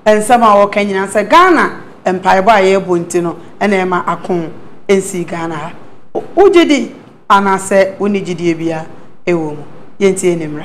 and somehow can you answer Ghana and Paiba ye buntino and Emma Akon NC Ghana. Ujidi and I said Unijidibia ewo yenti enemra.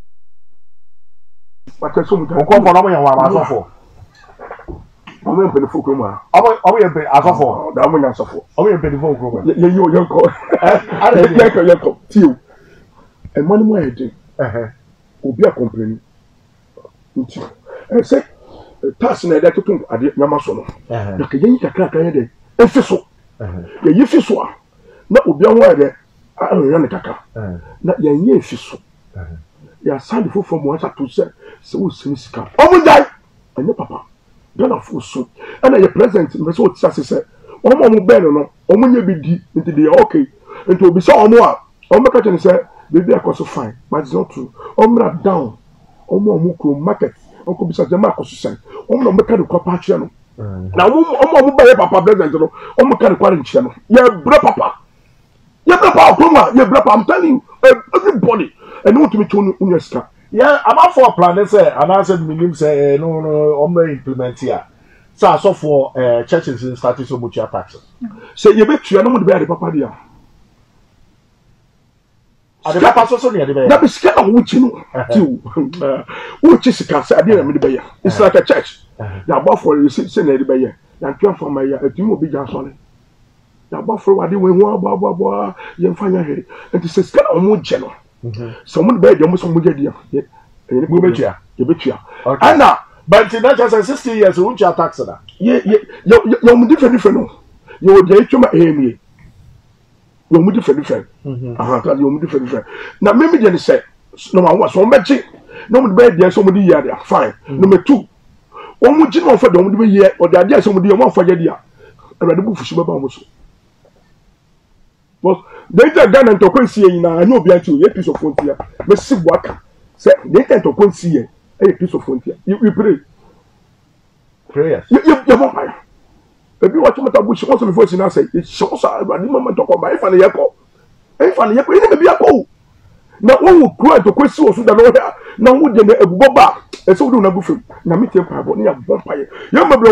But there's some come for no one for. I'm going to the full room. I'm going to pay as a for. I'm going to suffer. I'm going to pay the full room. You call. I don't know. You. And money more headache. Will be a complaint. And say, task in that to think at the Yamasono. The Kenyan crack a and fizzle. The Yifiswa. Not will be a word. I don't run a caca. Not your fizzle. You are signed from one to say, so Sinisca. Oh, my die. And your papa. Ghana full soup. And I present in the sort of said, oh, my better no, oh, when you be deep into the okay, and to be so more. Oh, my catcher said, baby, I was so fine, but it's not true. Oh, not down. Oh, my muku market. Uncle Bisa Marcos said, oh, no mechanical channel. Now, oh, my papa present, oh, mechanical channel. Yeah, bro, papa. Yeah, papa, yeah, papa, I'm telling you, everybody, and want to be told in your scar. Yeah, I'm out for a plan. Say, and I said, "Minim say no, I'm going to implement here." So I saw for churches in starting so much taxes. Say you bet you, I don't want to be the papa there. The papa so near the bay. That is scared of which you know. Which is a cast. I didn't mean the bay. It's like a church. Now, buff for you sit in the bay. Now, come from my a team will be just on it. Now, buff for what you want, blah, you find your head. And it's a scared of more general. Someone bed almost some good idea. You bet you. And now, but in that just 60 years, won't you tax that? Yeah, you're different. You're the Amy. You're different. You're different. Now, maybe they say, no one was one magic. No one bed there, somebody here, fine. Number two, one would you know for the year or the idea somebody one for your dear. I read the book for Shiba Bamus. But they tell Ghana to come see you now. I know behind you a piece of frontier. But see what say they tell to come see you a piece of frontier. You pray. Prayers. You vampire. If you watch what I wish also before you now say it shows I the moment to come by if I yako. If I yako, it may be a call. Now one will cry to question also the Lord. Now would they go back? And so do not go from. Now meet your papa near vampire. You remember.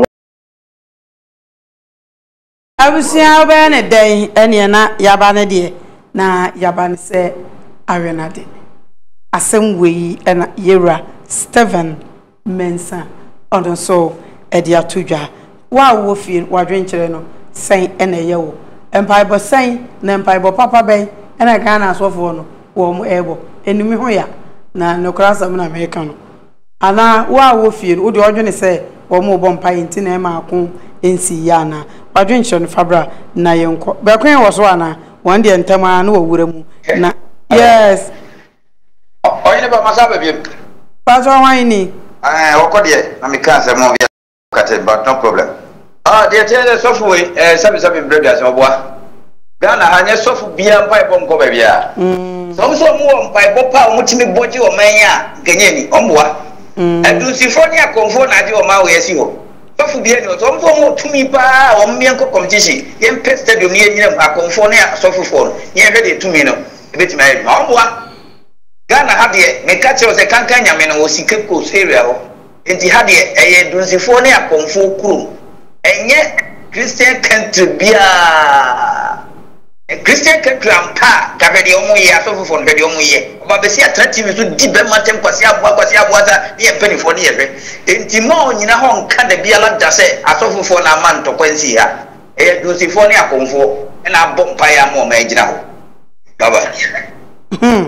I will see how many day any na yabane de na yabane say arena de asem we and yera Steven Mensah on so edia tudwa wa wo fie wadwenkyere no sen ene ye wo empaibo sen na empaibo papa ben ena Ghana asofo no wo mo ebo enumi ho ya na no krasam na America no ana wa wo fie wo de odwene say wo mo bo mpa yinti na e ma ko ensi ya na wadwenkyere fabra na yenko be kwen wo so ana one day ntama na wo wura mu na yes oyine ba masaba bi paso wani okode na me kan se mo bi kate but no problem they tell the software sabi brothers oboa Ghana hanye sofu bia mpa ibo nko ba bia so mu mpa ibo pa omutimi boji o manya ganyeni omboa edusifo ni akonfo na di o ma we yesi ho sofu bia ni so mfo mu tumi pa o mmia nko competition yem pet stadium ni enyina akonfo na sofu fo ni e hwede tumi no ebetimi ayi omboa Ghana ha de me ka che o se kankan nyame no o sike coast area ho enti ha de eye dusifo ni akonfo kuro enye Christian country bia Christian country ampa ka be de omo ye asofo fo no be de omo ye ba be si attractive so di be matem kwasi aboa za ne empany fo ne ye hwe enti ma onyina ho nka da bia la da se asofo fo na man to kwansi ha dusifo ni akonfo na bompa ya mo ma ejina ho baba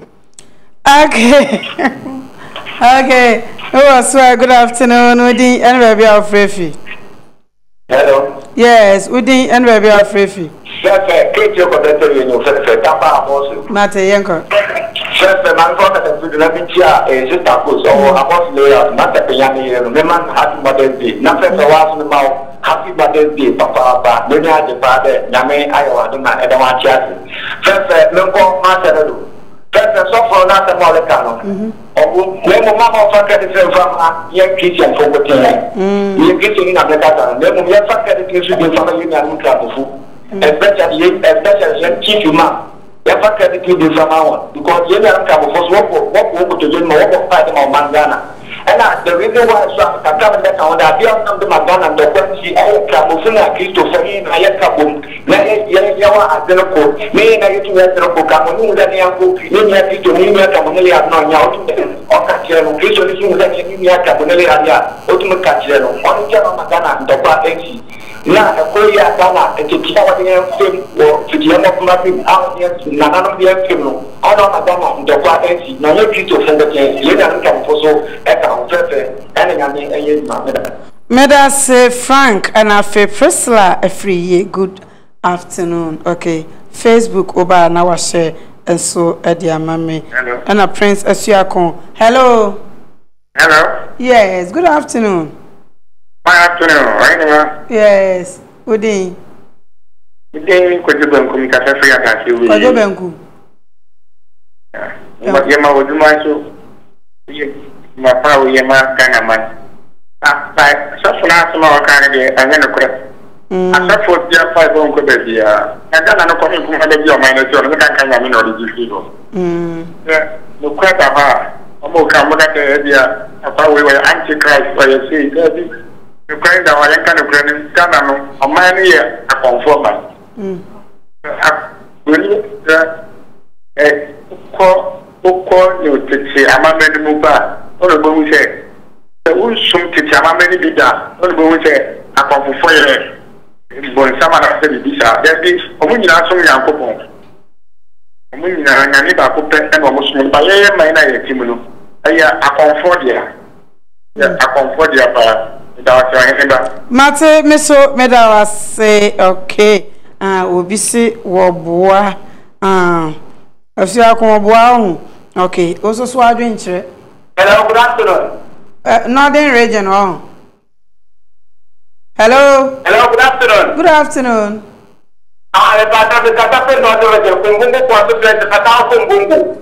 Okay. Oh, so good afternoon, Udin and Rabbi Alfrefi. Hello. Yes, Udin and Rabbi Alfrefi. Sir, Kate, you're going to tell you, Tapa also. Mate Yanko. Sir, I'm going to do the Chia, a Zitacos, or a boss layer, not a Payani, Neman, Happy Mother's Day. Nothing for us in the mouth. Happy Mother's Day, Papa, then I had the father, Name, Iowa, and I want Chassis. First, Lungo, Master. First, so for not a Molecano. Or Mama Fakati from young kitchen for what you're getting in America. Then we have Fakati to be from a union club. Especially keep you man. You have Fakati to be from our because you have come for what to do more fight about Mangana. And the reason why so I come back on that be on the Magana and the Quincy Camufina Christopher in Ayakabum, Yawa Adenoko, may I get to Retro Camu, that Yaku, Nia to Nia Camunelia, no Yaut, or Catchero, Christian that Nia Camunelia, Ultimate Catchero, on Magana and Topa Ensi. Na Korea Ghana and to keep our film or to the end of mapping out here to Nanano film. All of Ghana and the Quatency, no people from the Leon Camposo, Ekan Fefe, and Meda say Frank and I feel Priscilla a free year. Good afternoon. Okay. Facebook over now share and so Edia Mami. Hello. And a Prince Asiakon. Hello. Hello. Yes, good afternoon. Good afternoon. Right. Yes. Good day. Good day. Kojo Benku mi kasa free atasi wi. Kojo Benku. Yema woduma so. Ma pa wo yema kana man. So funa so ma wakane de anya no kure. Asafo dia pa bo nko be bia. Enda na no ko mi kuma de bia o minus yo no kan kan ya mi no di figo. No kwa ta ba. Omo ka mo da ke bia. Apa we antichrist for you see. The kind of I can agree Canano, a man here, a conformer. When you call you to say, I'm a man move back. All the boy say, the wood soon to tell how many did that. All the boy say, I come for fire. When someone has said this, there is a woman as some young couple. A woman and I need a couple and almost by a man I kimono. I comfort ya. I comfort ya. Mate meso medawa say okay obisi woboa afia ko boa okay also so adwen kire. Hello, good afternoon. Northern region Hello. Hello, good afternoon. Good afternoon. Le patron de Katape Northern region Kungungu kwa president Katao Kungungu.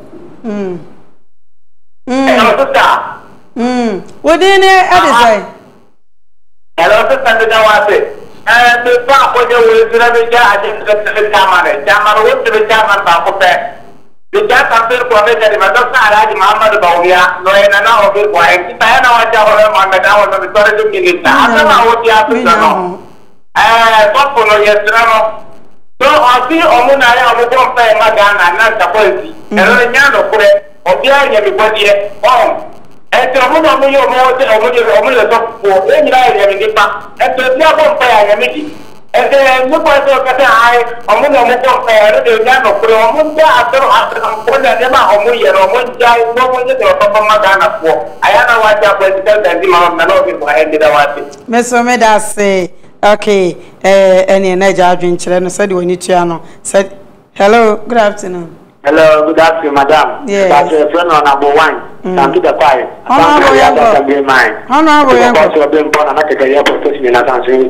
Hello, sister. What did you say? Hello, sister, the papa was the Jamar went to the German Bacope. The Japan Committee, Madonna, Mamma Bauia, no, and now of it, why I know what I was on the tourism minister. I don't know what you have to know. What for yesterday? So I see Omuna, I will compare Magana and not the policy. And Reniano put it, or behind everybody at home. And the woman of your mother, for any area in the past, and the other player, and then look at the eye, Omuna compare the Yano, Omunda after Omuna, Omuya, no one is a Magana for. I don't know what your president and the Manovi for ended out. Miss Omeda say, okay, any energy drink, said we need to said, hello, good afternoon. Hello, good afternoon, madam. Yes. That's your friend on number one. Thank you, the quiet. Honorable Yanko. Honorable Yanko. I've been born and I take a year profession in a country.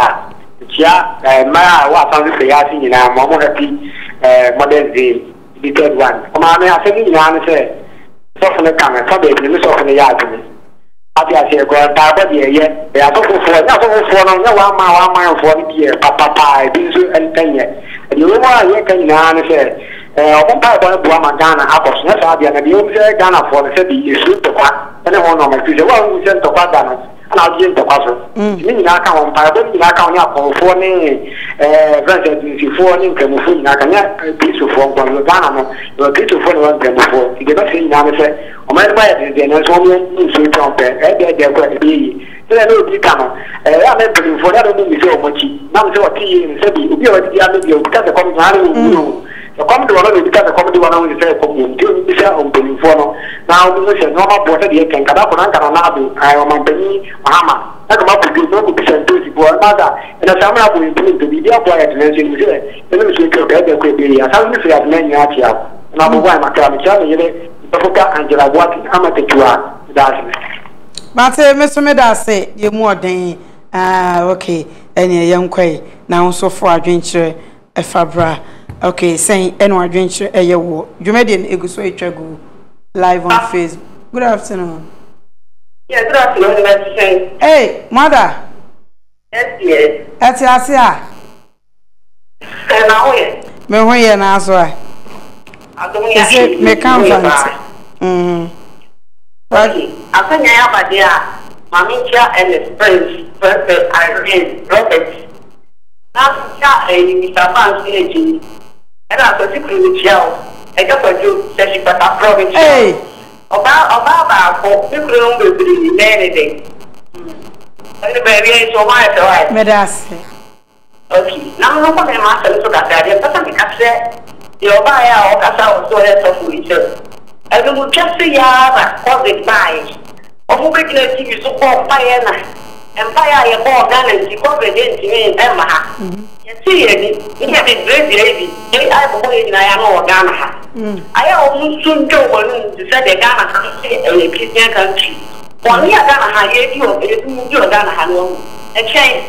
My what I'm saying, I'm more happy. Modern day, the third one. Come on, I think you answer. So from the camera, so baby, you saw from the yard. I say, go and die, but yeah, they are so for no 1 mile for the year, papa, Bizu and Kenya. And you know why you can answer. Opa boy Buama Ghana Apos na Sabia na di o se Ghana for the city is to kwa ene ho no ma fi se wa wu se to kwa Ghana na o je to kwa so ni na ka on pa bo ni na ka on ya ko fo ni presidency fo ni nkemu fo ni na ka nya pisu fo ko Ghana no o pisu fo no nkemu fo ide ba se ni na me se o ma ba ya de na so mi so to pe de ko bi se na o bi ka no ya me bi fo da no mi se o mo chi na me se o ti se bi obi o ti ya me bi o ka se ko mi na ru the comedy one because the comedy one is very common. You see, on Benifono now, we say normal portrait. You can get up on Canado. I am on Benny Mahama. I come up with you, no be sent to the boy mother. And a summer will be to be there for a tension. You say, let me speak of the quick area. How do you say, many are here? Number one, my family, Africa, Angela, what amateur you are. That's it. But Mr. Meda say, you're more than okay, and a young quay now so far adventure a fabra. Okay, saying any adventure a year war. You made an ego so go live on Facebook. Good afternoon. Yeah, good afternoon. Hey, mother. Yes. That's Asia. And now, me when you answer. I don't me come from. Okay, after Nyaya Badia, Mamicha and his friends, First Irene, Robert. Now, Mr. Fancy, and I was secretly jail. I got for you, said she got a province. Hey, about you couldn't be anything. And the baby is so much, right? Medas. Okay, now I'm not going to master to that. I just said, you're by our casa or so of which. I will just say, yeah, cause it by. Of who can you so called fire and fire your more than and she covered it in Emma. You see, you have a great lady. I am going in Ghana. I almost soon go on to say the Ghana country a Christian country. 1 year Ghana, you Ghana, a change.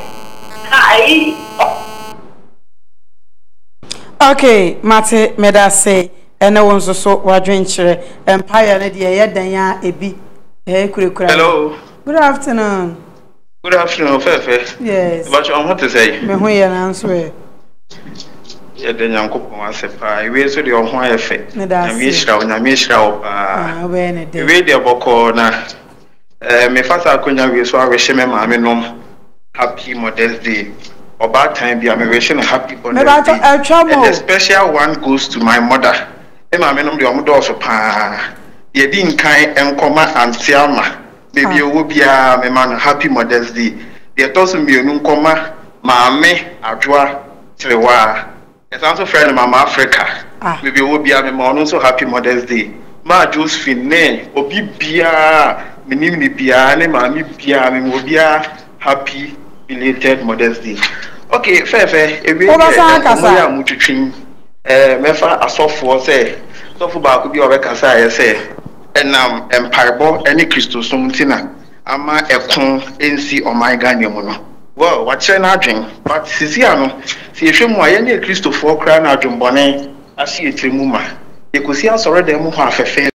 Okay, Mate Medase, and no one's so wadrenture, Empire, and dear Danya, a bee. Hello. Good afternoon. Good afternoon, Fefe. Yes. But I want to say, me who you answer. Yeah, then young couple was a pie. We saw the on effect. I miss Rao, when a day. Radio Boko na. Me first I couldn't be so I wish me, mammy, happy Mother's Day. About time, be I'm wishing happy Mother's Day. And the special one goes to my mother. Emma, me no the omudo so pa. Ye didn't kind and come and Tiama. Baby, you will be a man happy Mother's Day. The tossing be a new comma, Mamma, Adwa, Trewa. It's also friend of Mama Africa. Maybe you will be a man so happy Mother's Day. Ma Josephine, Obi Bia, Minimi Bia, Mammy Bia, will be a happy belated Mother's Day. Okay, fair, a bit of mutual. Mefa a soft for say, so for back could be over Casa, say. And Empire any Christo Sumtina, Ama Ekon, NC or my Ghana. Well, what's your drink? But Siciano, see if you more any Christo for crown out in Bonnet, I see it remuma. You could see us already move half a fair.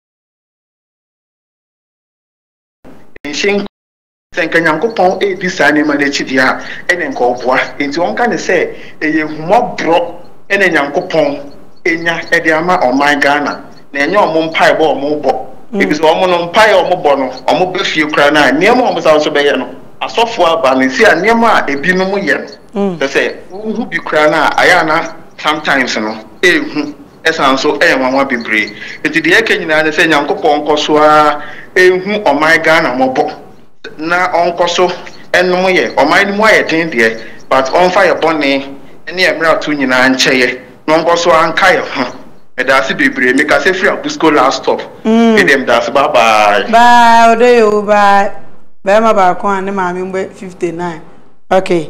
In Shin, thank you, Uncle Pong, a design in Manechidia, and then call into one kind of say, a more broke, and then Uncle Pong, Enya, Ediama or my Ghana. Then your mum pie ball more. Because one on pie or mobono, or mobile few crana, near one was also bayano. A software ban is here near my a binumu. They say, who be crana, Ayana, sometimes, as also one be brave. It's the Akan, I say, Uncle Ponco, so who or my Ghana mobo. Now, Uncle so, and no more, or mine more attend there, but on fire bonnet, and near Mratuna and Chair, non so unkaya. And that's a baby, make us a free of school last stop. Get them, that's bye bye. Bye, do you bye? Bama Bakwan, the mammy 59. Okay.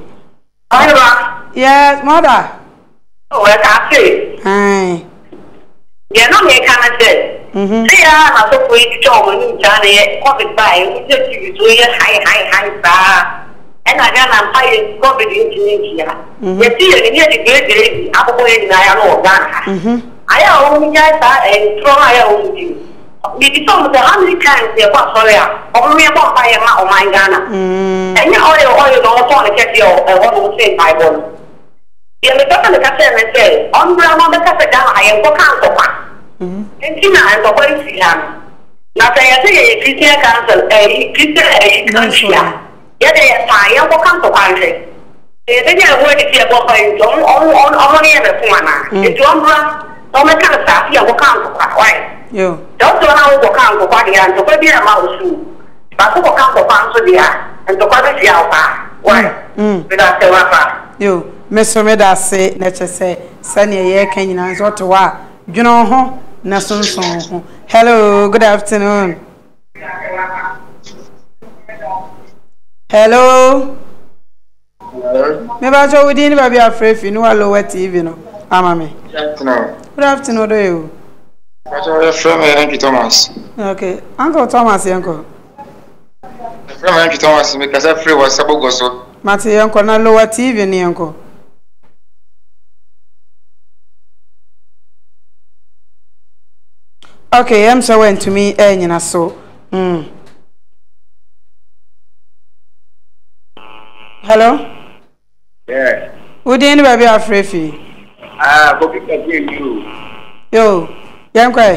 Yes, mother. Oh, what I say? Aye. You're not making a say. They are not so free to job when Johnny, COVID by, we just use high. And I got a COVID in India. You see, you get a great lady, I'm going to I only got and try on you. We told the how many times they got for you, or me about by a my Ghana. And you oil don't want to get you and what will say by one. The other person and say, on Grandma, the Casagana, I am for council. And Tina and the way she has. Now I say a Christian council, a Christian country. Yet they are tired for council country. They are working here by on any other one. It's one. Don't make kind of stuff here. What can't go right? You don't know how to come to party and to be a mouse. But who come to pound to the and to come to the alpha? Why? Without the wrapper. You, Miss Omeda say, nature say, Sunny a can you answer to what? You know, Nasun song. Hello, good afternoon. Hello. Maybe I told you never be afraid if you know a lower TV, no. Amame. Good afternoon, do you? Uncle Thomas. Okay, Uncle Thomas, Uncle. Uncle Thomas, because I free was Sabogoso. Matty, Uncle, not lower TV, ni Uncle. Okay, I'm so went to me, and so. Hello? Yeah. Would anybody be afraid of you? Go pick up you. Yo. Yankwe.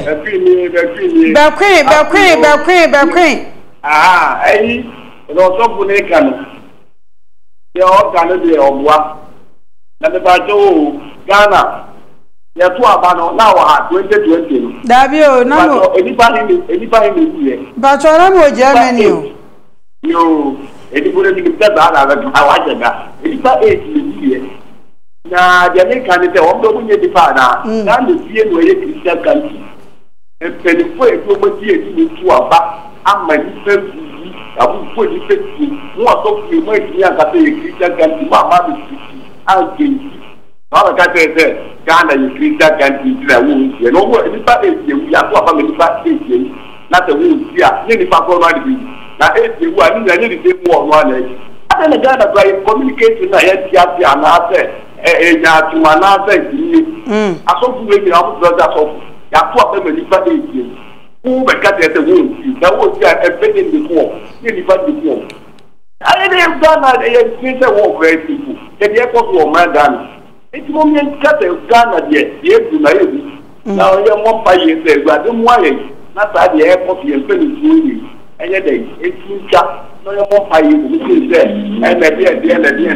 Bakwe. Ah, eh, no so bunekano. Ya o kanu de obwa. Na be ba jo Ghana. Ya to abano na wa 2020. Dabi o na mo. Anybody here. Ba cho na mo Germany o. Yo, anybody ni be ba na ba wa jega. Anybody here. Na Jamaica ni te o do bunye di pa na. Na le fie no ye Christian country. E pelifo e to mo di e ni tu aba. Ama ni fe yi. Abu fo ni fe ti. Mo so fi mo ti ya ka te Christian country ma ma bi. Anke. All the guys say Ghana is Christian country. You know what? If I say we are to have a manufacturing, not a wound here. Any people might be. Now, if you are in the same one, I don't Ghana by communication. I had the answer. To another. I saw you making our brothers of Yatu manufacturing. Who got the wound? That was a bedding before. Before. I didn't Ghana. They had Christian war very people. The airport were man done. It's moment cut Ghana yet, yes, na you. Now, you're more by yourself, but don't worry. Not at the airport, you're spending 2 weeks. And yet, it's in chat. No, you're more by you, which is there. And at the end,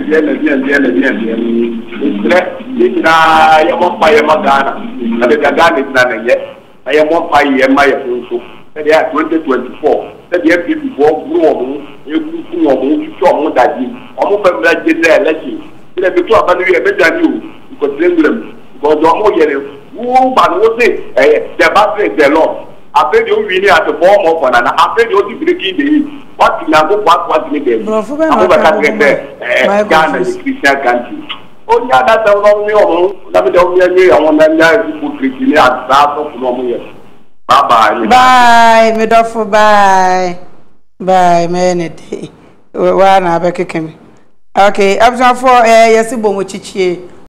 you're more by your Ghana. And the Ghana is not yet. I am more by your Maya also. And they are 2024. That the people grow, you know, that you almost get there, let you. Il est plutôt à Banou et Bédaniou, il faut dire them. Because on y est, où Banose, des bases des lots. Après, ils ont venu à te former au Panana. Après, ils ont dit breaking the what il a beau what il est. On va faire Ghana, les Christiens country. On y a dans un moment, on a mis on a mis pour chrétienner à ça, pour nous. Bye bye. Bye, Medofo, bye. Bye, Menede. Wana abekeke. Okay, up for yes, bomo chichie.